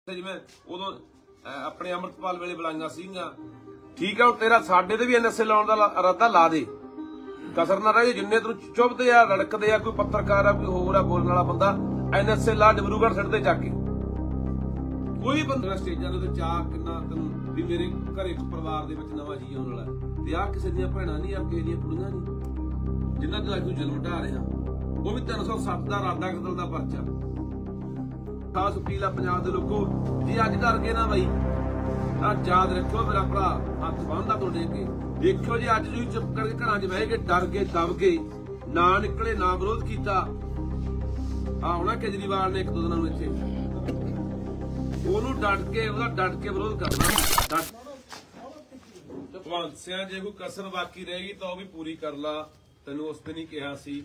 ਜਿਵੇਂ ਉਦੋਂ ਆਪਣੇ ਅੰਮ੍ਰਿਤਪਾਲ ਵੇਲੇ ਬੁਲਾਈਆਂ ਸੀਗੀਆਂ। ਠੀਕ ਹੈ, ਤੇਰਾ ਸਾਡੇ ਤੇ ਵੀ ਐਨਐਸਏ ਲਾਉਣ ਦਾ ਇਰਾਦਾ ਲਾ ਦੇ, ਕਸਰ ਨਾ ਰਹੇ। ਜਿੰਨੇ ਤੈਨੂੰ ਚੁੱਭਦੇ ਆ, ਲੜਕਦੇ ਆ, ਕੋਈ ਪੱਤਰਕਾਰ ਆ, ਕੋਈ ਹੋਰ ਆ ਬੋਲਣ ਵਾਲਾ ਬੰਦਾ, ਐਨਐਸਏ ਲਾ, ਡਿਬਰੂਗੜ੍ਹ ਸਿੱਟ ਦੇ ਜਾ ਕੇ। ਕੋਈ ਬੰਦਾ ਸਟੇਜਾਂ ਦੇ ਚਾਹ ਕਿੰਨਾ ਤੈਨੂੰ ਵੀ ਮੇਰੇ ਘਰੇ ਇੱਕ ਪਰਿਵਾਰ ਦੇ ਵਿੱਚ ਨਵਾਂ ਜੀ ਆਉਣ ਵਾਲਾ, ਤੇ ਆਹ ਕਿਸੇ ਦੀਆਂ ਭੈਣਾਂ ਨਹੀਂ, ਆ ਕਿਸੇ ਦੀਆਂ ਕੁੜੀਆਂ ਨਹੀਂ, ਜਿਨ੍ਹਾਂ ਤੋਂ ਅੱਜ ਤੂੰ ਜਨਮ ਢਾ ਰਿਹਾ। ਉਹ ਵੀ 307 ਦਾ ਇਰਾਦਾ ਕਤਲ ਦਾ ਪਰਚਾ। ਖਾਸ ਅਪੀਲ ਆ ਪੰਜਾਬ ਦੇ ਲੋਕੋ, ਜੀ ਅੱਜ ਡਰ ਗਏ ਨਾ ਬਾਈ ਤਾਂ ਯਾਦ ਰੱਖਿਓ, ਮੇਰਾ ਭਰਾ ਹੱਥ ਬੰਨ੍ਹਦਾ ਤੁਹਾਡੇ ਅੱਗੇ। ਦੇਖਿਓ ਜੀ ਅੱਜ ਤੁਸੀਂ ਚੁੱਪ ਕਰਕੇ ਘਰਾਂ 'ਚ ਬਹਿ ਕੇ ਡਰ ਗਏ, ਦਬ ਗਏ, ਨਾ ਨਿਕਲੇ, ਨਾ ਵਿਰੋਧ ਕੀਤਾ। ਆ ਹੋਣਾ ਕੇਜਰੀਵਾਲ ਨੇ ਇੱਕ ਦੋ ਦਿਨਾਂ ਨੂੰ ਇੱਥੇ, ਉਹਨੂੰ ਡਟ ਕੇ ਵਿਰੋਧ ਕਰਨਾ। ਭਗਵੰਤ ਸਿੰਘ ਜੇ ਕੋਈ ਕਸਰ ਬਾਕੀ ਰਹੇਗੀ ਤਾਂ ਉਹ ਵੀ ਪੂਰੀ ਕਰ ਲਾ। ਤੈਨੂੰ ਉਸ ਦਿਨ ਹੀ ਕਿਹਾ ਸੀ।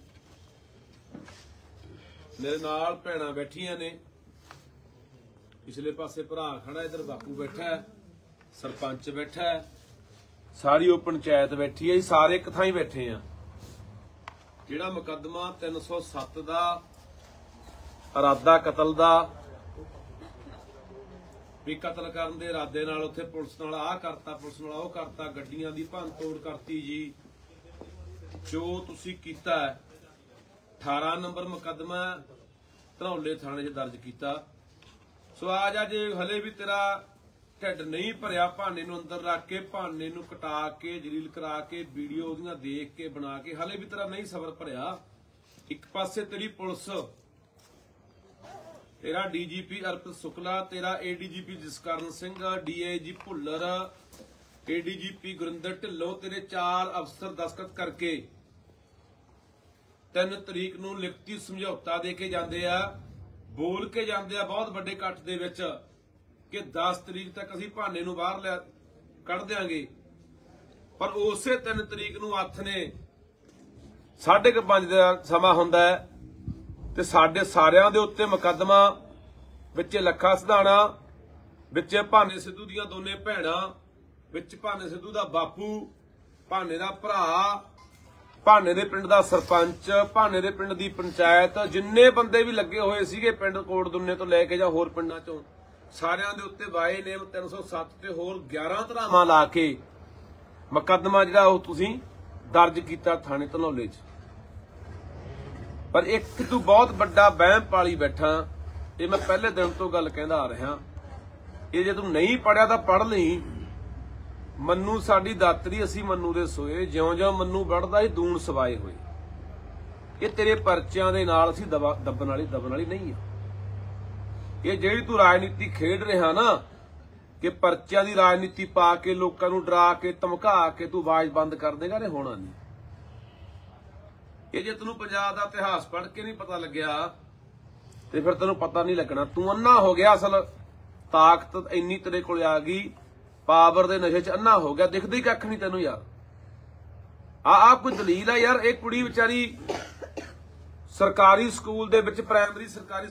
ਮੇਰੇ ਨਾਲ ਭੈਣਾਂ ਬੈਠੀਆਂ ਨੇ, ਪਿਛਲੇ ਪਾਸੇ ਭਰਾ ਖੜਾ, ਇਧਰ ਬਾਪੂ ਬੈਠਾ ਹੈ, ਸਰਪੰਚ ਬੈਠਾ ਹੈ, ਸਾਰੀ ਉਹ ਪੰਚਾਇਤ ਬੈਠੀ ਹੈ, ਸਾਰੇ ਇੱਕ ਥਾਂ ਹੀ ਬੈਠੇ ਆ। ਜਿਹੜਾ ਮੁਕੱਦਮਾ 307 ਦਾ ਇਰਾਦਾ ਕਤਲ ਦਾ, ਵੀ ਕਤਲ ਕਰਨ ਦੇ ਇਰਾਦੇ ਨਾਲ ਉੱਥੇ ਪੁਲਿਸ ਨਾਲ ਆਹ ਕਰਤਾ, ਪੁਲਿਸ ਨਾਲ ਉਹ ਕਰਤਾ, ਗੱਡੀਆਂ ਦੀ ਭੰਨ ਤੋੜ ਕਰਤੀ ਜੀ, ਜੋ ਤੁਸੀਂ ਕੀਤਾ। 18 ਨੰਬਰ ਮੁਕੱਦਮਾ ਧਨੌਲੇ ਥਾਣੇ 'ਚ ਦਰਜ ਕੀਤਾ। ਸੋ ਆ ਜਾ, ਜੇ ਹਲੇ ਵੀ ਤੇਰਾ ਢਿੱਡ ਨਹੀਂ ਭਰਿਆ, ਭਾਨੇ ਨੂੰ ਅੰਦਰ ਰੱਖ ਕੇ, ਭਾਨੇ ਨੂੰ ਕਟਾ ਕੇ, ਜਲੀਲ ਕਰਾ ਕੇ, ਵੀਡੀਓ ਉਹਦੀਆਂ ਦੇਖ ਕੇ, ਬਣਾ ਕੇ, ਹਲੇ ਵੀ ਤੇਰਾ ਨਹੀਂ ਸਬਰ ਭਰਿਆ। ਇੱਕ ਪਾਸੇ ਤੇਰੀ ਪੁਲਿਸ, ਤੇਰਾ ਡੀਜੀਪੀ ਅਰਪਿਤ ਸੁਕਲਾ, ਤੇਰਾ ADGP Jaskaran Singh, DIG Bhullar, ADGP Gurinder Dhillon, ਤੇਰੇ 4 ਅਫਸਰ ਦਸਤਖਤ ਕਰਕੇ 3 ਤਰੀਕ ਨੂੰ ਲਿਖਤੀ ਸਮਝੌਤਾ ਦੇ ਕੇ ਜਾਂਦੇ ਆ, ਬੋਲ ਕੇ ਜਾਂਦੇ ਆ ਬਹੁਤ ਵੱਡੇ ਇਕੱਠ ਦੇ ਵਿੱਚ ਕਿ 10 ਤਰੀਕ ਤੱਕ ਅਸੀਂ ਭਾਨੇ ਨੂੰ ਬਾਹਰ ਕੱਢ ਦਿਆਂਗੇ। ਪਰ ਉਸੇ 3 ਤਰੀਕ ਨੂੰ ਹੱਥ ਨੇ 5:30 ਦਾ ਸਮਾਂ ਹੁੰਦਾ ਹੈ ਤੇ ਸਾਡੇ ਸਾਰਿਆਂ ਦੇ ਉੱਤੇ ਮੁਕੱਦਮਾ, ਵਿੱਚ ਲੱਖਾ ਸਿਧਾਣਾ, ਵਿੱਚ ਭਾਨੇ ਸਿੱਧੂ ਦੀਆਂ ਦੋਨੇ ਭੈਣਾਂ, ਵਿੱਚ ਭਾਨੇ ਸਿੱਧੂ ਦਾ ਬਾਪੂ, ਭਾਨੇ ਦਾ ਭਰਾ, ਭਾਨੇ ਦੇ ਪਿੰਡ ਦਾ ਸਰਪੰਚ, ਭਾਨੇ ਦੇ ਪਿੰਡ ਦੀ ਪੰਚਾਇਤ, ਜਿੰਨੇ ਬੰਦੇ ਵੀ ਲੱਗੇ ਹੋਏ ਸੀਗੇ ਪਿੰਡ ਕੋਟ ਦੁੰਨੇ ਤੋਂ ਲੈ ਕੇ ਜਾਂ ਹੋਰ ਪਿੰਡਾਂ ਚੋਂ, ਸਾਰਿਆਂ ਦੇ ਉੱਤੇ ਬਾਏ ਨੇਮ 307 ਤੇ ਹੋਰ 11 ਧਾਰਾਵਾਂ ਲਾ ਕੇ ਮੁਕੱਦਮਾ ਜਿਹੜਾ ਉਹ ਤੁਸੀਂ ਦਰਜ ਕੀਤਾ ਥਾਣੇ ਧਨੌਲੇ 'ਚ। ਪਰ ਇੱਕ ਤੂੰ ਬਹੁਤ ਵੱਡਾ ਵਹਿਮ ਪਾਲੀ ਬੈਠਾ, ਇਹ ਮੈਂ ਪਹਿਲੇ ਦਿਨ ਤੋਂ ਗੱਲ ਕਹਿੰਦਾ ਆ ਰਿਹਾ। ਇਹ ਜੇ ਤੂੰ ਨਹੀਂ ਪੜਿਆ ਤਾਂ ਪੜ ਲਈ। ਮੰਨੂ ਸਾਡੀ ਦਾਤਰੀ, ਅਸੀਂ ਮੰਨੂ ਦੇ ਸੋਏ, ਜਿਉਂ-ਜਿਉਂ ਮੰਨੂ ਵੜਦਾ ਸੀ ਦੂਣ ਸਵਾਏ ਹੋਏ। ਇਹ ਤੇਰੇ ਪਰਚਿਆਂ ਦੇ ਨਾਲ ਅਸੀਂ ਦੱਬਣ ਵਾਲੀ ਨਹੀਂ ਆ। ਇਹ ਜਿਹੜੀ ਤੂੰ ਰਾਜਨੀਤੀ ਖੇਡ ਰਿਹਾ ਨਾ, ਕਿ ਪਰਚਿਆਂ ਦੀ ਰਾਜਨੀਤੀ ਪਾ ਕੇ ਲੋਕਾਂ ਨੂੰ ਡਰਾ ਕੇ, ਧਮਕਾ ਕੇ ਤੂੰ ਆਵਾਜ਼ ਬੰਦ ਕਰ ਦੇਗਾ, ਇਹ ਹੋਣਾ ਨਹੀਂ। ਇਹ ਜੇ ਤੈਨੂੰ ਪੰਜਾਬ ਦਾ ਇਤਿਹਾਸ ਪੜ੍ਹ ਕੇ ਨਹੀਂ ਪਤਾ ਲੱਗਿਆ ਤੇ ਫਿਰ ਤੈਨੂੰ ਪਤਾ ਨਹੀਂ ਲੱਗਣਾ। ਤੂੰ ਅੰਨਾ ਹੋ ਗਿਆ, ਅਸਲ ਤਾਕਤ ਇੰਨੀ ਤੇਰੇ ਕੋਲ ਆ ਗਈ, ਪਾਵਰ ਦੇ ਨਸ਼ੇ 'ਚ ਅੰਨਾ ਹੋ ਗਿਆ, ਦਿਖਦੀ ਕੱਖ ਨਹੀਂ ਤੈਨੂੰ ਯਾਰ। ਆ ਕੋਈ ਦਲੀਲ ਆ ਯਾਰ? ਇਹ ਕੁੜੀ ਵਿਚਾਰੀ ਸਰਕਾਰੀ ਸਕੂਲ ਦੇ ਵਿੱਚ, ਪ੍ਰਾਇਮਰੀ ਸਰਕਾਰੀ,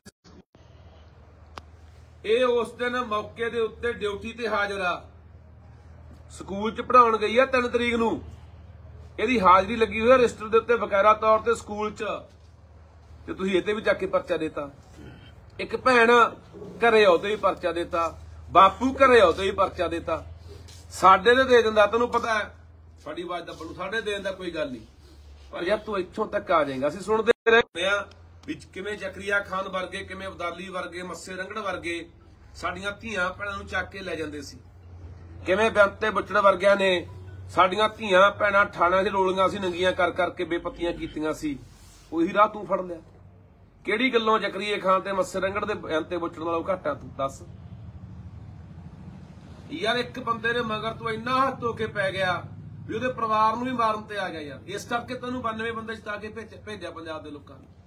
ਇਹ ਉਸ ਦਿਨ ਮੌਕੇ ਦੇ ਉੱਤੇ ਡਿਊਟੀ ਤੇ ਹਾਜ਼ਰ ਆ, ਸਕੂਲ 'ਚ ਪੜਾਉਣ ਗਈ ਆ 3 ਤਰੀਕ ਨੂੰ, ਇਹਦੀ ਹਾਜ਼ਰੀ ਲੱਗੀ ਹੋਈ ਹੈ ਰਜਿਸਟਰ ਦੇ ਉੱਤੇ ਬਕਾਇਦਾ ਤੌਰ ਤੇ ਸਕੂਲ 'ਚ, ਤੇ ਤੁਸੀਂ ਇਹਤੇ ਵੀ ਜਾ ਕੇ ਪਰਚਾ ਦੇਤਾ। ਇੱਕ ਭੈਣ ਘਰੇ ਆਉ ਤੇ ਵੀ ਪਰਚਾ ਦੇਤਾ, ਬਾਪੂ ਘਰੇ ਆਉ ਤੇ ਵੀ ਪਰਚਾ ਦੇਤਾ। ਸਾਡੇ ਦੇ ਦਿੰਦਾ, ਤੈਨੂੰ ਪਤਾ ਹੈ ਸਾਡੀ ਆਵਾਜ਼ ਦੱਬਣ ਨੂੰ, ਸਾਡੇ ਦੇਣ ਦਾ ਕੋਈ ਗੱਲ ਨਹੀਂ। ਪਰ ਯਾਰ ਤੂੰ ਇੱਥੋਂ ਤੱਕ ਆ ਜਾਏਗਾ, ਅਸੀਂ ਸੁਣਦੇ ਰਹੇ ਆ ਵਿੱਚ ਕਿਵੇਂ ਜ਼ਕਰੀਆ ਖਾਨ ਵਰਗੇ, ਕਿਵੇਂ ਅਬਦਾਲੀ ਵਰਗੇ, ਮੱਸੇ ਰੰਗੜ ਵਰਗੇ ਸਾਡੀਆਂ ਧੀਆਂ ਭੈਣਾਂ ਨੂੰ ਚੱਕ ਕੇ ਲੈ ਜਾਂਦੇ ਸੀ, ਕਿਵੇਂ ਬੇਅੰਤੇ ਬੁੱਚੜ ਵਰਗਿਆਂ ਨੇ ਸਾਡੀਆਂ ਧੀਆਂ ਭੈਣਾਂ ਠਾਣਿਆਂ 'ਚ ਰੋਲੀਆਂ ਸੀ, ਨੰਗੀਆਂ ਕਰ ਕਰਕੇ ਬੇਪੱਤੀਆਂ ਕੀਤੀਆਂ ਸੀ। ਉਹੀ ਰਾਹ ਤੂੰ ਫੜ ਲਿਆ। ਕਿਹੜੀ ਗੱਲੋਂ ਜ਼ਕਰੀਆ ਖਾਨ ਤੇ ਮੱਸੇ ਰੰਗੜ ਦੇ ਬੇਅੰਤੇ ਬੁੱਚੜ ਨਾਲੋਂ ਘੱਟ ਆ ਤੂੰ? ਦੱਸ ਯਾਰ। ਇੱਕ ਬੰਦੇ ਨੇ ਮਗਰ ਤੂੰ ਇੰਨਾ ਹੱਥ ਧੋ ਕੇ ਪੈ ਗਿਆ ਵੀ ਉਹਦੇ ਪਰਿਵਾਰ ਨੂੰ ਵੀ ਮਾਰਨ ਤੇ ਆ ਗਿਆ ਯਾਰ। ਇਸ ਕਰਕੇ ਤੈਨੂੰ 92 ਬੰਦੇ ਜਿਤਾ ਕੇ ਭੇਜਿਆ ਪੰਜਾਬ ਦੇ ਲੋਕਾਂ ਨੇ।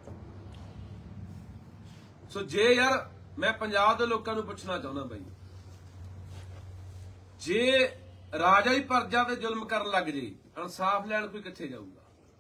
ਸੋ ਜੇ ਯਾਰ ਮੈਂ ਪੰਜਾਬ ਦੇ ਲੋਕਾਂ ਨੂੰ ਪੁੱਛਣਾ ਚਾਹੁੰਦਾ ਬਾਈ, ਜੇ ਰਾਜਾ ਹੀ ਪਰਜਾ ਤੇ ਜ਼ੁਲਮ ਕਰਨ ਲੱਗ ਜੇ, ਇਨਸਾਫ ਲੈਣ ਕੋਈ ਕਿੱਥੇ ਜਾਊਗਾ?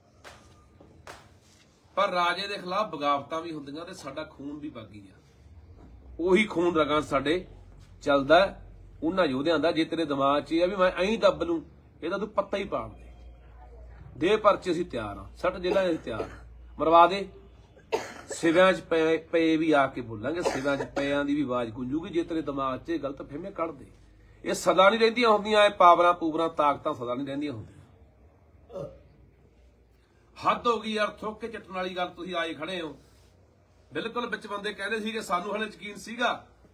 ਪਰ ਰਾਜੇ ਦੇ ਖਿਲਾਫ ਬਗਾਵਤਾਂ ਵੀ ਹੁੰਦੀਆਂ ਤੇ ਸਾਡਾ ਖੂਨ ਵੀ ਬਾਗੀ ਆ। ਉਹੀ ਖੂਨ ਰਗਾਂ ਸਾਡੇ ਚੱਲਦਾ ਉਹਨਾਂ ਯੋਧਿਆਂ ਦਾ। ਜੇ ਤੇਰੇ ਦਿਮਾਗ 'ਚ ਇਹ ਆ ਵੀ ਮੈਂ ਐਂ ਦੱਬ ਲੂੰ, ਇਹਦਾ ਤੂੰ ਪੱਤਾ ਹੀ ਪਾੜ ਦੇ। ਪਰਚੇ ਅਸੀਂ ਤਿਆਰ ਆ, 60 ਜ਼ਿਲ੍ਹਾ ਅਸੀਂ ਤਿਆਰ, ਮਰਵਾ ਦੇ। ਸਿਵਿਆਂ 'ਚ ਪਏ ਵੀ ਆ ਕੇ ਬੋਲਾਂਗੇ, ਸਿਵਿਆਂ 'ਚ ਪਿਆਂ ਦੀ ਵੀ ਆਵਾਜ਼ ਗੂੰਜੂਗੀ ਜੇ ਤੇਰੇ ਦਿਮਾਗ 'ਚ ਗਲਤ ਫਹਿਮੀਆਂ ਕੱਢ ਦੇ। ਇਹ ਸਦਾ ਨਹੀਂ ਰਹਿੰਦੀਆਂ ਹੁੰਦੀਆਂ, ਇਹ ਪਾਵਰਾਂ ਪੂਵਰਾਂ ਤਾਕਤਾਂ ਸਦਾ ਨਹੀਂ ਰਹਿੰਦੀਆਂ ਹੁੰਦੀਆਂ। ਹੱਦ ਹੋ ਗਈ ਯਾਰ, ਥੁੱਕ ਕੇ ਚੱਟਣ ਵਾਲੀ ਗੱਲ ਤੁਸੀਂ ਆਏ ਖੜੇ ਹੋ। ਬਿਲਕੁਲ ਵਿੱਚ ਬੰਦੇ ਕਹਿੰਦੇ ਸੀ ਕਿ ਸਾਨੂੰ ਹਲੇ ਯਕੀਨ ਸੀਗਾ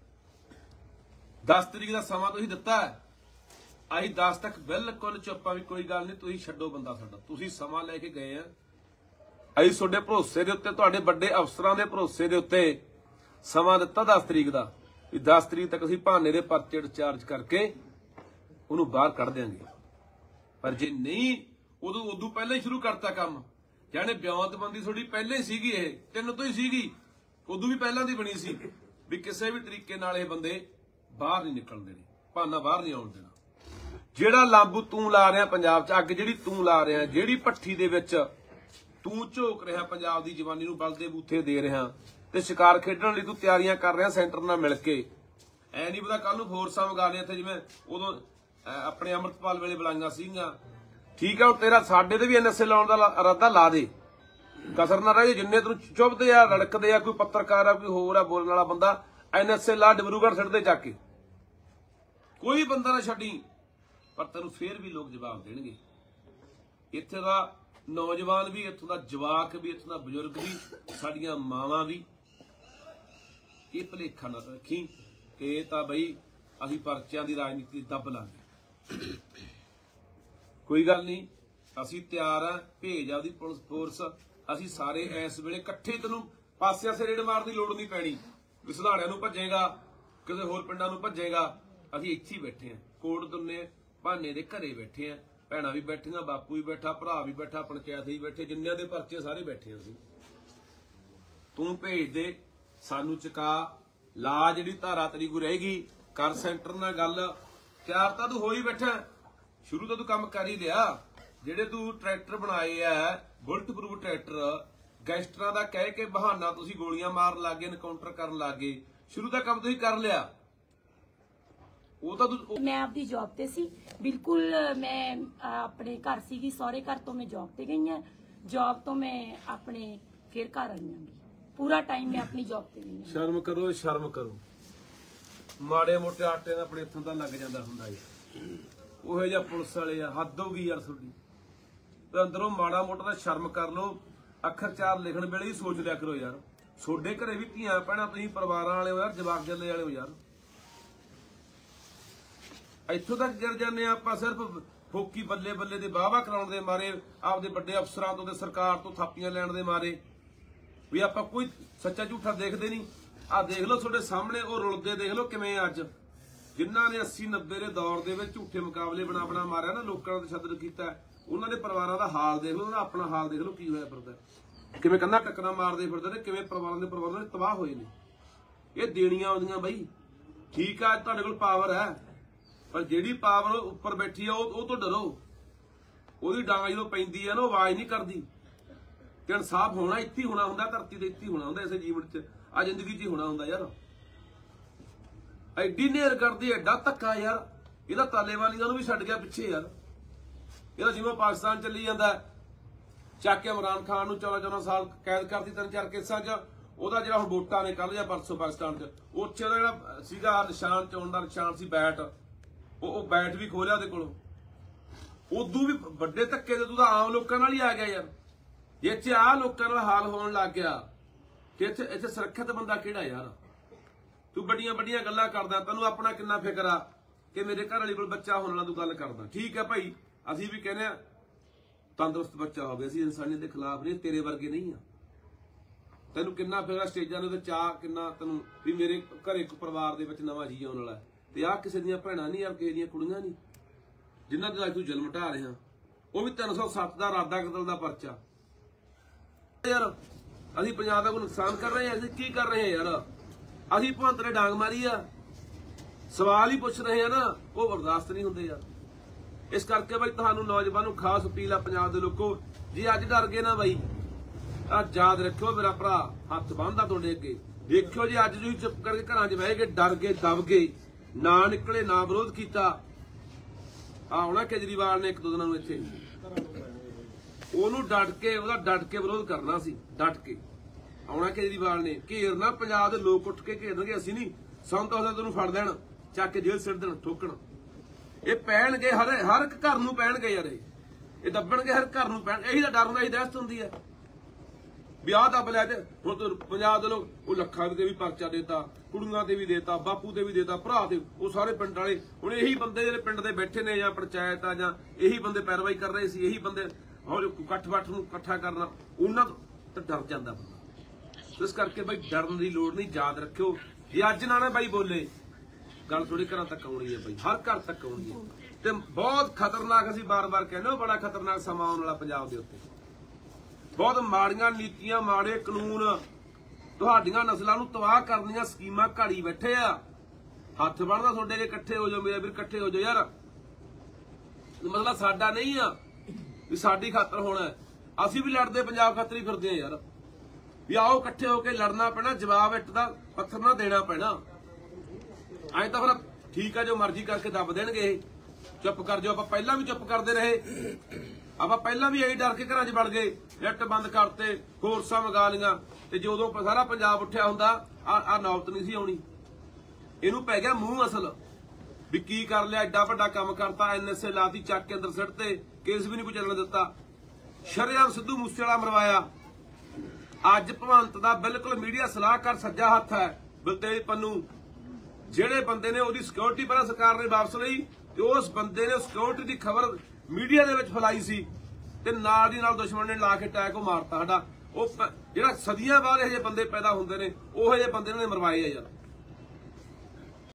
10 ਤਰੀਕ ਦਾ ਸਮਾਂ ਤੁਸੀਂ ਦਿੱਤਾ ਹੈ, ਅਸੀਂ 10 ਤੱਕ ਬਿਲਕੁਲ ਚੁੱਪ ਆ ਵੀ ਕੋਈ ਗੱਲ ਨਹੀਂ, ਤੁਸੀਂ ਛੱਡੋ ਬੰਦਾ ਸਾਡਾ। ਤੁਸੀਂ ਸਮਾਂ ਲੈ ਕੇ ਗਏ ਆ, ਅਸੀਂ ਤੁਹਾਡੇ ਭਰੋਸੇ ਦੇ ਉੱਤੇ, ਤੁਹਾਡੇ ਵੱਡੇ ਅਫਸਰਾਂ ਦੇ ਭਰੋਸੇ ਦੇ ਉੱਤੇ ਸਮਾਂ ਦਿੱਤਾ 10 ਤਰੀਕ ਦਾ ਵੀ 10 ਤਰੀਕ ਤੱਕ ਅਸੀਂ ਭਾਨੇ ਦੇ ਪਰਚੇ ਚਾਰਜ ਕਰਕੇ ਉਹਨੂੰ ਬਾਹਰ ਕੱਢ ਦਿਆਂਗੇ। ਪਰ ਜੇ ਨਹੀਂ ਉਦੋਂ ਪਹਿਲਾਂ ਹੀ ਸ਼ੁਰੂ ਕਰਤਾ ਕੰਮ, ਜਾਣੇ ਬਿਆਨਤਬੰਦੀ ਤੁਹਾਡੀ ਪਹਿਲਾਂ ਹੀ ਸੀਗੀ, ਇਹ 3 ਤੋਂ ਹੀ ਸੀਗੀ, ਉਦੋਂ ਵੀ ਪਹਿਲਾਂ ਦੀ ਬਣੀ ਸੀ ਵੀ ਕਿਸੇ ਵੀ ਤਰੀਕੇ ਨਾਲ ਇਹ ਬੰਦੇ ਬਾਹਰ ਨਹੀਂ ਨਿਕਲਣ ਦੇਣੇ, ਭਾਨਾ ਬਾਹਰ ਨਹੀਂ ਆਉਣ ਦੇਣਾ। ਜਿਹੜਾ ਲਾਂਬੂ ਤੂੰ ਲਾ ਰਿਹਾ ਪੰਜਾਬ 'ਚ, ਅੱਗ ਜਿਹੜੀ ਤੂੰ ਲਾ ਰਿਹਾ, ਜਿਹੜੀ ਭੱਠੀ ਦੇ ਵਿੱਚ ਤੂੰ ਝੋਕ ਰਿਹਾ ਪੰਜਾਬ ਦੀ ਜਵਾਨੀ ਨੂੰ ਬਲਦੇ ਬੂਥੇ ਦੇ ਰਿਹਾ ਤੇ ਸ਼ਿਕਾਰ ਖੇਡਣ ਲਈ ਤੂੰ ਤਿਆਰੀਆਂ ਕਰ ਰਿਹਾ ਸੈਂਟਰ ਨਾਲ ਮਿਲ ਕੇ। ਐ ਨਹੀਂ ਪਤਾ ਕੱਲ ਨੂੰ ਫੋਰਸਾਂ ਮੰਗਾ ਲਿਆ ਇੱਥੇ, ਜਿਵੇਂ ਉਦੋਂ ਆਪਣੇ ਅੰਮ੍ਰਿਤਪਾਲ ਵੇਲੇ ਬੁਲਾਈਆਂ ਸੀਗੀਆਂ। ਠੀਕ ਹੈ, ਤੇਰਾ ਸਾਡੇ ਤੇ ਵੀ ਐਨਐਸਏ ਲਾਉਣ ਦਾ ਇਰਾਦਾ ਲਾ ਦੇ, ਕਸਰ ਨਾ ਰਹੇ। ਜਿੰਨੇ ਤੈਨੂੰ ਚੁੱਭਦੇ ਆ, ਰੜਕਦੇ ਆ, ਕੋਈ ਪੱਤਰਕਾਰ ਆ, ਕੋਈ ਹੋਰ ਆ ਬੋਲਣ ਵਾਲਾ ਬੰਦਾ, ਐਨਐਸਏ ਲਾ ਡਿਬਰੂਗੜ੍ਹ ਸਿੱਟ ਦੇ ਚੱਕ ਕੇ, ਕੋਈ ਬੰਦਾ ਨਾ ਛੱਡੀ। ਪਰ ਤੈਨੂੰ ਫੇਰ ਵੀ ਲੋਕ ਜਵਾਬ ਦੇਣਗੇ। ਇੱਥੇ ਦਾ ਨੌਜਵਾਨ ਵੀ, ਇੱਥੋਂ ਦਾ ਜਵਾਕ ਵੀ, ਇੱਥੋਂ ਦਾ ਬਜ਼ੁਰਗ ਵੀ, ਸਾਡੀਆਂ ਮਾਵਾਂ ਵੀ। ਇਹ ਭੁਲੇਖਾ ਨਾ ਰੱਖੀ ਕਿ ਇਹ ਤਾਂ ਬਈ ਅਸੀਂ ਪਰਚਿਆਂ ਦੀ ਰਾਜਨੀਤੀ ਦੱਬ ਲਾਂਗੇ। ਕੋਈ ਗੱਲ ਨਹੀਂ, ਅਸੀਂ ਤਿਆਰ ਆ, ਭੇਜ ਆ ਉਹਦੀ ਪੁਲਿਸ ਫੋਰਸ। ਅਸੀਂ ਸਾਰੇ ਇਸ ਵੇਲੇ ਇਕੱਠੇ, ਤੈਨੂੰ ਪਾਸੇ ਆਸੇ ਰੇਡ ਮਾਰਨ ਦੀ ਲੋੜ ਨਹੀਂ ਪੈਣੀ ਵੀ ਸੁਧਾੜਿਆਂ ਨੂੰ ਭੱਜੇਗਾ, ਕਿਸੇ ਹੋਰ ਪਿੰਡਾਂ ਨੂੰ ਭੱਜੇਗਾ। ਅਸੀਂ ਇੱਥੇ ਹੀ ਬੈਠੇ ਆ, ਕੋਟ ਦੁੰਨੇ ਭਾਨੇ ਦੇ ਘਰੇ ਬੈਠੇ ਆ, ਭੈਣਾਂ ਵੀ ਬੈਠੀਆਂ, ਬਾਪੂ ਵੀ ਬੈਠਾ, ਭਰਾ ਵੀ ਬੈਠਾ, ਪੰਚਾਇਤ ਵੀ ਬੈਠੇ, ਜਿੰਨਿਆਂ ਦੇ ਪਰਚੇ ਸਾਰੇ ਬੈਠੇ ਆ। ਅਸੀਂ ਤੂੰ ਭੇਜ ਦੇ, ਸਾਨੂੰ ਚੁਕਾ ਲਾ, ਜਿਹੜੀ ਧਾਰਾ ਤੇਰੀ ਕੋਈ ਰਹੇਗੀ ਕਰ ਸੈਂਟਰ ਨਾਲ ਗੱਲ। ਤਿਆਰ ਤਾਂ ਤੂੰ ਹੋ ਹੀ ਬੈਠਾ, ਸ਼ੁਰੂ ਤੋਂ ਤੂੰ ਕੰਮ ਕਰ ਹੀ ਲਿਆ। ਜਿਹੜੇ ਤੂੰ ਟਰੈਕਟਰ ਬਣਾਏ ਆ, ਬੁਲਟ ਪ੍ਰੂਫ ਟਰੈਕਟਰ, ਗੈਂਗਸਟਰਾਂ ਦਾ ਕਹਿ ਕੇ ਬਹਾਨਾ ਤੁਸੀਂ ਗੋਲੀਆਂ ਮਾਰਨ ਲੱਗੇ, ਐਨਕਾਊਂਟਰ ਕਰਨ ਲੱਗੇ, ਸ਼ੁਰੂ ਦਾ ਕੰਮ ਤੁਸੀਂ ਕਰ ਲਿਆ। ਉਹ ਤਾਂ ਮੈਂ ਆਪਦੀ ਜੌਬ ਤੇ ਸੀ, ਬਿਲਕੁਲ ਮੈਂ ਆਪਣੇ ਘਰ ਸੀਗੀ, ਸਹੁਰੇ ਘਰ ਤੋਂ ਮੈਂ ਜੌਬ ਤੇ ਗਈ ਹਾਂ, ਜੌਬ ਤੋਂ ਮੈਂ ਆਪਣੇ ਫਿਰ ਘਰ ਆਈ ਹਾਂ। ਪੂਰਾ ਟਾਈਮ ਮੈਂ ਆਪਣੀ ਜੌਬ ਤੇ ਗਈ ਹਾਂ। ਸ਼ਰਮ ਕਰੋ, ਸ਼ਰਮ ਕਰੋ। ਮਾੜੇ ਮੋਟੇ ਆਟੇ ਦਾ ਆਪਣੇ ਹੱਥੋਂ ਤਾਂ ਲੱਗ ਜਾਂਦਾ ਹੁੰਦਾ ਯਾਰ, ਉਹੋ ਜਿਹਾ ਪੁਲਿਸ ਵਾਲੇ ਆ। ਹੱਦ ਹੋ ਗਈ ਯਾਰ ਤੁਹਾਡੀ, ਤੇ ਅੰਦਰੋਂ ਮਾੜਾ ਮੋਟਾ ਤਾਂ ਸ਼ਰਮ ਕਰ ਲਓ। ਅੱਖਰ ਚਾਰ ਲਿਖਣ ਵੇਲੇ ਹੀ ਸੋਚ ਲਿਆ ਕਰੋ ਯਾਰ, ਤੁਹਾਡੇ ਘਰੇ ਵੀ ਧੀਆਂ ਭੈਣਾਂ, ਤੁਸੀਂ ਪਰਿਵਾਰਾਂ ਵਾਲੇ ਹੋ ਯਾਰ, ਜਵਾਕ ਜੱਲੇ ਵਾਲੇ ਹੋ ਯਾਰ। ਇੱਥੋਂ ਤੱਕ ਗਿਰ ਜਾਂਦੇ ਆ ਆਪਾਂ ਸਿਰਫ ਫੋਕੀ ਬੱਲੇ ਬੱਲੇ ਦੇ ਵਾਹਵਾ ਕਰਾਉਣ ਦੇ ਮਾਰੇ, ਆਪਦੇ ਵੱਡੇ ਅਫਸਰਾਂ ਤੋਂ ਤੇ ਸਰਕਾਰ ਤੋਂ ਥਾਪੀਆਂ ਲੈਣ ਦੇ ਮਾਰੇ ਵੀ ਆਪਾਂ ਕੋਈ ਸੱਚਾ ਝੂਠਾ ਦੇਖਦੇ ਨਹੀਂ। ਆਹ ਦੇਖ ਲਓ ਤੁਹਾਡੇ ਸਾਹਮਣੇ ਉਹ ਰੁਲਦੇ, ਦੇਖ ਲਓ ਕਿਵੇਂ ਅੱਜ ਜਿਨ੍ਹਾਂ ਨੇ 80-90 ਦੇ ਦੌਰ ਦੇ ਵਿੱਚ ਝੂਠੇ ਮੁਕਾਬਲੇ ਬਣਾ ਮਾਰਿਆ ਨਾ, ਲੋਕਾਂ ਦਾ ਤਸ਼ੱਦਦ ਕੀਤਾ, ਉਹਨਾਂ ਦੇ ਪਰਿਵਾਰਾਂ ਦਾ ਹਾਲ ਦੇਖ ਲਓ, ਉਹਨਾਂ ਦਾ ਆਪਣਾ ਹਾਲ ਦੇਖ ਲਓ ਕੀ ਹੋਇਆ ਫਿਰਦਾ, ਕਿਵੇਂ ਕੰਧਾਂ ਟੱਕਰਾਂ ਮਾਰਦੇ ਫਿਰਦੇ ਨੇ, ਕਿਵੇਂ ਪਰਿਵਾਰਾਂ ਦੇ ਤਬਾਹ ਹੋਏ ਨੇ। ਇਹ ਦੇਣੀਆਂ ਆਉਂਦੀਆਂ ਬਈ। ਠੀਕ ਆ, ਤੁਹਾਡੇ ਕੋਲ ਪਾਵਰ ਹੈ, ਪਰ ਜਿਹੜੀ ਪਾਵਰ ਉੱਪਰ ਬੈਠੀ ਆ ਉਹ ਤੋਂ ਡਰੋ। ਉਹਦੀ ਡਾਂਗ ਜਦੋਂ ਪੈਂਦੀ ਆ ਨਾ, ਉਹ ਆਵਾਜ਼ ਨਹੀਂ ਕਰਦੀ। ਤੇ ਇਨਸਾਫ ਹੋਣਾ ਇੱਥੇ ਹੀ ਹੋਣਾ ਹੁੰਦਾ, ਧਰਤੀ ਤੇ ਇੱਥੇ ਹੀ ਹੋਣਾ ਹੁੰਦਾ, ਇਸੇ ਜੀਵਨ 'ਚ, ਆ ਜ਼ਿੰਦਗੀ 'ਚ ਹੀ ਹੋਣਾ ਹੁੰਦਾ ਯਾਰ। ਐਡੀ ਨੇਰ ਕਰਦੀ, ਐਡਾ ਧੱਕਾ ਯਾਰ। ਇਹਦਾ ਤਾਲੇਬਾਨੀਆਂ ਨੂੰ ਵੀ ਛੱਡ ਗਿਆ ਪਿੱਛੇ ਯਾਰ। ਇਹਦਾ ਜਿਵੇਂ ਪਾਕਿਸਤਾਨ ਚੱਲੀ ਜਾਂਦਾ, ਚੱਕ ਕੇ ਇਮਰਾਨ ਖਾਨ ਨੂੰ 14-14 ਸਾਲ ਕੈਦ ਕਰਤੀ 3-4 ਕੇਸਾਂ 'ਚ। ਉਹਦਾ ਜਿਹੜਾ ਹੁਣ ਵੋਟਾਂ ਨੇ ਕੱਲ ਜਾਂ ਪਰਸੋਂ ਪਾਕਿਸਤਾਨ 'ਚ, ਉੱਥੇ ਦਾ ਜਿਹੜਾ ਸੀਗਾ ਨਿਸ਼ਾਨ, ਚੋਣ ਦਾ ਨਿਸ਼ਾਨ ਸੀ ਬੈਟ, ਉਹ ਬੈਟ ਵੀ ਖੋਲਿਆ ਉਹਦੇ ਕੋਲੋਂ। ਉਦੋਂ ਵੀ ਵੱਡੇ ਧੱਕੇ ਤੇ ਤੂੰ ਤਾਂ ਆਮ ਲੋਕਾਂ ਨਾਲ ਹੀ ਆ ਗਿਆ ਯਾਰ। ਜੇ ਇੱਥੇ ਆ ਲੋਕਾਂ ਨਾਲ ਹਾਲ ਹੋਣ ਲੱਗ ਗਿਆ ਤੇ ਇੱਥੇ ਸੁਰੱਖਿਅਤ ਬੰਦਾ ਕਿਹੜਾ ਯਾਰ? ਤੂੰ ਵੱਡੀਆਂ ਵੱਡੀਆਂ ਗੱਲਾਂ ਕਰਦਾ, ਤੈਨੂੰ ਆਪਣਾ ਕਿੰਨਾ ਫਿਕਰ ਆ ਕਿ ਮੇਰੇ ਘਰ ਵਾਲੀ ਕੋਲ ਬੱਚਾ ਹੋਣ ਵਾਲਾ, ਤੂੰ ਗੱਲ ਕਰਦਾ। ਠੀਕ ਹੈ ਭਾਈ, ਅਸੀਂ ਵੀ ਕਹਿੰਦੇ ਆ ਤੰਦਰੁਸਤ ਬੱਚਾ ਹੋਵੇ, ਅਸੀਂ ਇਨਸਾਨੀਅਤ ਦੇ ਖਿਲਾਫ ਨਹੀਂ, ਤੇਰੇ ਵਰਗੇ ਨਹੀਂ ਆ। ਤੈਨੂੰ ਕਿੰਨਾ ਫਿਕਰ ਸਟੇਜਾਂ ਦੇ ਚਾਹ, ਕਿੰਨਾ ਤੈਨੂੰ ਵੀ ਮੇਰੇ ਘਰੇ ਇੱਕ ਪਰਿਵਾਰ ਦੇ ਵਿੱਚ ਨਵਾਂ ਜੀ ਆਉਣ ਵਾਲਾ। ਤੇ ਆਹ ਕਿਸੇ ਦੀਆਂ ਭੈਣਾਂ ਨਹੀਂ, ਯਾਰ ਕਿਸੇ ਦੀਆਂ ਕੁੜੀਆਂ ਨਹੀਂ, ਜਿਨ੍ਹਾਂ ਦੇ ਅੱਜ ਤੂੰ ਜ਼ੁਲਮ ਢਾ ਰਿਹਾ। ਉਹ ਵੀ 307 ਦਾ ਇਰਾਦਾ ਕਤਲ ਦਾ ਪਰਚਾ। ਯਾਰ ਅਸੀਂ ਪੰਜਾਬ ਦਾ ਕੋਈ ਨੁਕਸਾਨ ਕਰ ਰਹੇ ਹਾਂ? ਅਸੀਂ ਕੀ ਕਰ ਰਹੇ ਹਾਂ ਯਾਰ? ਅਸੀਂ ਭੰਤ ਨੇ ਡਾਂਗ ਮਾਰੀ ਆ, ਸਵਾਲ ਹੀ ਪੁੱਛ ਰਹੇ ਆ ਨਾ, ਉਹ ਬਰਦਾਸ਼ਤ ਨਹੀਂ ਹੁੰਦੇ ਯਾਰ। ਇਸ ਕਰਕੇ ਬਾਈ ਤੁਹਾਨੂੰ ਨੌਜਵਾਨ ਨੂੰ ਖਾਸ ਅਪੀਲ ਆ, ਪੰਜਾਬ ਦੇ ਲੋਕੋ, ਜੇ ਅੱਜ ਡਰ ਗਏ ਨਾ ਬਾਈ, ਆ ਯਾਦ ਰੱਖਿਓ ਮੇਰਾ ਭਰਾ, ਹੱਥ ਬੰਨ੍ਹਦਾ ਤੁਹਾਡੇ ਅੱਗੇ। ਦੇਖਿਓ ਜੇ ਅੱਜ ਤੁਸੀਂ ਚੁੱਪ ਕਰਕੇ ਘਰਾਂ 'ਚ ਬਹਿ ਗਏ, ਡਰ ਗਏ, ਦਬ ਗਏ, ਨਾ ਨਿਕਲੇ, ਨਾ ਵਿਰੋਧ ਕੀਤਾ, ਆਉਣਾ ਕੇਜਰੀਵਾਲ ਨੇ 1-2 ਦਿਨਾਂ ਨੂੰ ਇੱਥੇ, ਉਹਨੂੰ ਡਟ ਕੇ, ਉਹਦਾ ਡਟ ਕੇ ਵਿਰੋਧ ਕਰਨਾ ਸੀ, ਡਟ ਕੇ। ਆਉਣਾ ਕੇਜਰੀਵਾਲ ਨੇ, ਘੇਰਨਾ ਪੰਜਾਬ ਦੇ ਲੋਕ ਉੱਠ ਕੇ ਘੇਰ ਦੇਣਗੇ। ਅਸੀਂ ਨਹੀਂ, ਸਾਨੂੰ ਤਾਂ ਤੈਨੂੰ ਫੜ ਲੈਣ, ਚੱਕ ਕੇ ਜੇਲ੍ਹ ਸਿੱਟ ਦੇਣ, ਠੋਕਣ। ਇਹ ਪੈਣਗੇ ਹਰ ਇੱਕ ਘਰ ਨੂੰ ਪੈਣਗੇ ਯਾਰ, ਇਹ ਦੱਬਣਗੇ ਹਰ ਘਰ ਨੂੰ ਪੈਣ। ਇਹੀ ਤਾਂ ਡਰ ਹੁੰਦਾ, ਇਹੀ ਦਹਿਸ਼ਤ ਹੁੰਦੀ ਹੈ ਵੀ ਆਹ ਦੱਬ ਲਿਆ। ਤੇ ਹੁਣ ਪੰਜਾਬ ਦੇ ਲੋਕ ਉਹ ਲੱਖਾਂ ਤੇ ਵੀ ਪਰਚਾ ਦੇਤਾ, ਕੁੜੀਆਂ ਤੇ ਵੀ ਦੇਤਾ, ਬਾਪੂ ਤੇ ਵੀ ਦੇਤਾ, ਭਰਾ ਤੇ, ਉਹ ਸਾਰੇ ਪਿੰਡ ਵਾਲੇ। ਹੁਣ ਇਹੀ ਬੰਦੇ ਜਿਹੜੇ ਪਿੰਡ ਦੇ ਬੈਠੇ ਨੇ ਜਾਂ ਪੰਚਾਇਤ ਆ, ਜਾਂ ਇਹੀ ਬੰਦੇ ਪੈਰਵਾਈ ਕਰ ਰਹੇ ਸੀ, ਇਹੀ ਬੰਦੇ ਇਕੱਠ-ਬੱਠ ਨੂੰ ਇਕੱਠਾ ਕਰਨਾ, ਉਹਨਾਂ ਤੋਂ ਡਰ ਜਾਂਦਾ ਬੰਦਾ। ਇਸ ਕਰਕੇ ਬਾਈ ਡਰਨ ਦੀ ਲੋੜ ਨਹੀਂ, ਯਾਦ ਰੱਖਿਓ। ਜੇ ਅੱਜ ਨਾ ਬਾਈ ਬੋਲੇ, ਗੱਲ ਥੋੜੀ ਘਰਾਂ ਤੱਕ ਆਉਣੀ ਹੈ ਬਾਈ, ਹਰ ਘਰ ਤੱਕ ਆਉਣੀ ਹੈ। ਤੇ ਬਹੁਤ ਖਤਰਨਾਕ, ਅਸੀਂ ਬਾਰ-ਬਾਰ ਕਹਿੰਦੇ ਹਾਂ, ਬੜਾ ਖਤਰਨਾਕ ਸਮਾਂ ਆਉਣ ਵਾਲਾ ਪੰਜਾਬ ਦੇ ਉੱਤੇ। ਬਹੁਤ ਮਾੜੀਆਂ ਨੀਤੀਆਂ, ਮਾੜੇ ਕਾਨੂੰਨ, ਤੁਹਾਡੀਆਂ ਨਸਲਾਂ ਨੂੰ ਤਬਾਹ ਕਰਨ ਦੀਆਂ ਸਕੀਮਾਂ ਘਾੜੀ ਬੈਠੇ ਆ। ਹੱਥ ਬਣਦਾ ਤੁਹਾਡੇ, ਜੇ ਇਕੱਠੇ ਹੋ ਜਾਓ ਮੇਰੇ ਵੀਰ, ਇਕੱਠੇ ਹੋ ਜਾਓ ਯਾਰ। ਮਸਲਾ ਸਾਡਾ ਨਹੀਂ ਆ ਵੀ ਸਾਡੀ ਖਾਤਰ ਹੋਣਾ, ਅਸੀਂ ਵੀ ਲੜਦੇ ਪੰਜਾਬ ਖਾਤਰ ਹੀ ਫਿਰਦੇ ਆ ਯਾਰ। ਵੀ ਆਓ ਇਕੱਠੇ ਹੋ ਕੇ ਲੜਨਾ ਪੈਣਾ, ਜਵਾਬ ਇੱਟ ਦਾ ਪੱਥਰ ਨਾ ਦੇਣਾ ਪੈਣਾ। ਐਂ ਤਾਂ ਫਿਰ ਠੀਕ ਆ, ਜੋ ਮਰਜ਼ੀ ਕਰਕੇ ਦੱਬ ਦੇਣਗੇ, ਚੁੱਪ ਕਰ ਜਾਓ। ਆਪਾਂ ਪਹਿਲਾਂ ਵੀ ਚੁੱਪ ਕਰਦੇ ਰਹੇ, ਆਪਾਂ ਪਹਿਲਾਂ ਵੀ ਇਹੀ ਡਰ ਕੇ ਘਰਾਂ 'ਚ ਵੜ ਗਏ, ਨੈੱਟ ਬੰਦ ਕਰਤੇ, ਫੋਰਸਾਂ ਮੰਗਾ ਲਈਆਂ, ਤੇ ਜਦੋਂ ਸਾਰਾ ਪੰਜਾਬ ਉੱਠਿਆ ਹੁੰਦਾ ਆ ਨੌਬਤ ਨਹੀਂ ਸੀ ਆਉਣੀ। ਇਹਨੂੰ ਪੈ ਗਿਆ ਮੂੰਹ ਅਸਲ ਵੀ ਕੀ ਕਰ ਲਿਆ, ਐਡਾ ਵੱਡਾ ਕੰਮ ਕਰਤਾ, ਐਨਐਸਏ ਲਾਤੀ, ਚੱਕ ਕੇ ਅੰਦਰ ਸਿੱਟਤੇ, ਕੇਸ ਵੀ ਨਹੀਂ ਕੋਈ ਚੱਲਣ ਦਿੱਤਾ, ਸ਼ਰੇਆਮ ਸਿੱਧੂ ਮੂਸੇਵਾਲਾ ਮਰਵਾਇਆ। ਅੱਜ ਭਗਵੰਤ ਦਾ ਬਿਲਕੁਲ ਮੀਡੀਆ ਸਲਾਹਕਾਰ ਸੱਜਾ ਹੱਥ ਹੈ ਬਲਤੇਜ ਪੰਨੂ। ਜਿਹੜੇ ਬੰਦੇ ਨੇ ਉਹਦੀ ਸਿਕਿਉਰਿਟੀ ਪਹਿਲਾਂ ਸਰਕਾਰ ਨੇ ਵਾਪਸ ਲਈ, ਤੇ ਉਸ ਬੰਦੇ ਨੇ ਸਿਕਿਉਰਿਟੀ ਦੀ ਖਬਰ ਮੀਡੀਆ ਦੇ ਵਿੱਚ ਫੈਲਾਈ ਸੀ, ਤੇ ਨਾਲ ਦੀ ਨਾਲ ਦੁਸ਼ਮਣ ਨੇ ਲਾ ਕੇ ਅਟੈਕ ਉਹ ਮਾਰਤਾ ਸਾਡਾ। ਉਹ ਜਿਹੜਾ ਸਦੀਆਂ ਬਾਅਦ ਇਹੋ ਜਿਹੇ ਬੰਦੇ ਪੈਦਾ ਹੁੰਦੇ ਨੇ, ਉਹੋ ਜਿਹੇ ਬੰਦੇ ਨੇ ਮਰਵਾਏ ਆ ਯਾਰ।